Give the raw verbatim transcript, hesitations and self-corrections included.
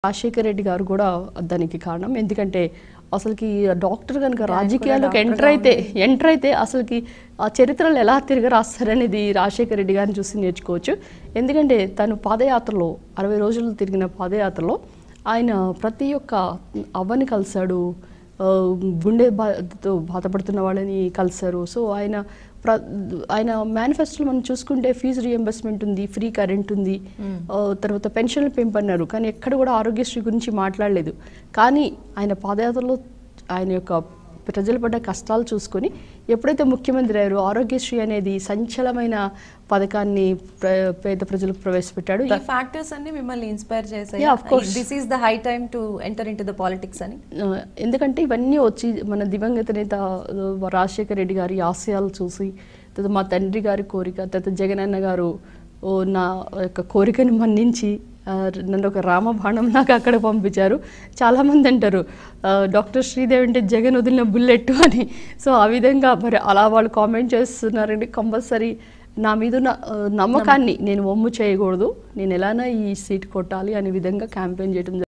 రాజశేఖర్ రెడ్డి గారు కూడా దానికి కారణం. ఎందుకంటే అసలుకి డాక్టర్ కనుక రాజకీయాల్లోకి ఎంటర్ అయితే ఎంటర్ అయితే అసలుకి ఆ చరిత్రలు ఎలా తిరిగి రాస్తారనేది రాజశేఖర్ రెడ్డి గారిని చూసి నేర్చుకోవచ్చు. ఎందుకంటే తను పాదయాత్రలో అరవై రోజులు తిరిగిన పాదయాత్రలో ఆయన ప్రతి ఒక్క అవ్వని కలిశాడు, గుండె బాధతో బాధపడుతున్న వాళ్ళని కలిశారు. సో ఆయన ప్ర ఆయన మేనిఫెస్టోలో మనం చూసుకుంటే ఫీజు రియంబర్స్మెంట్ ఉంది, ఫ్రీ కరెంట్ ఉంది, తర్వాత పెన్షన్లు పెంపు అన్నారు, కానీ ఎక్కడ కూడా ఆరోగ్యశ్రీ గురించి మాట్లాడలేదు. కానీ ఆయన పాదయాత్రలో ఆయన యొక్క ప్రజలు పడ్డ కష్టాలు చూసుకొని ఎప్పుడైతే ముఖ్యమంత్రి అయ్యారో ఆరోగ్యశ్రీ అనేది సంచలమైన పథకాన్ని పేద ప్రజలకు ప్రవేశపెట్టాడు. ఈ ఫ్యాక్టర్స్ అన్ని మిమ్మల్ని ఇన్స్పైర్ చేశాయి. Of course this is the high time to enter into the politics అని. ఎందుకంటే ఇవన్నీ వచ్చి మన దివంగత నేత రాజశేఖర్ రెడ్డి గారి ఆశయాలు చూసి, తర్వాత మా తండ్రి గారి కోరిక, తర్వాత జగనన్న గారు నా యొక్క కోరికను మన్నించి నన్ను ఒక రామబాణం నాకు అక్కడ పంపించారు. చాలామంది అంటారు డాక్టర్ శ్రీదేవి అంటే జగన్ వదిలిన బుల్లెట్ అని. సో ఆ విధంగా మరి అలా వాళ్ళు కామెంట్ చేస్తున్నారండి. కంపల్సరీ నా మీద ఉన్న నమ్మకాన్ని నేను వమ్ము చేయకూడదు, నేను ఎలానో ఈ సీట్ కొట్టాలి అనే విధంగా క్యాంపెయిన్ చేయడం